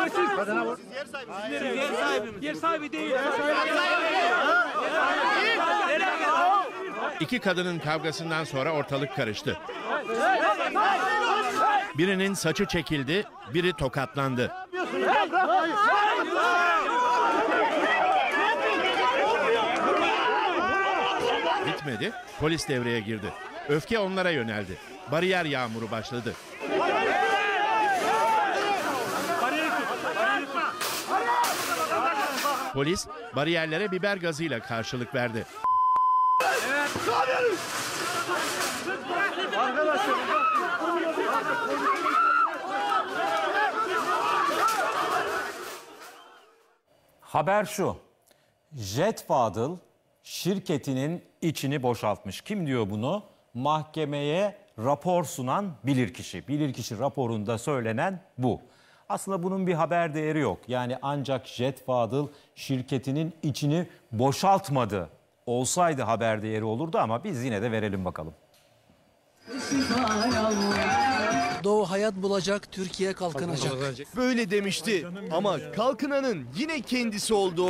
Yer sahibi değil. İki kadının kavgasından sonra ortalık karıştı. Birinin saçı çekildi, biri tokatlandı. Bitmedi, polis devreye girdi. Öfke onlara yöneldi. Bariyer yağmuru başladı. Polis bariyerlere biber gazıyla karşılık verdi. Haber şu. Jet Fadıl şirketinin içini boşaltmış. Kim diyor bunu? Mahkemeye rapor sunan bilirkişi. Bilirkişi raporunda söylenen bu. Aslında bunun bir haber değeri yok. Yani ancak Jet Fadıl şirketinin içini boşaltmadı. Olsaydı haber değeri olurdu ama biz yine de verelim bakalım. Doğu hayat bulacak, Türkiye kalkınacak. Böyle demişti ama kalkınanın yine kendisi oldu.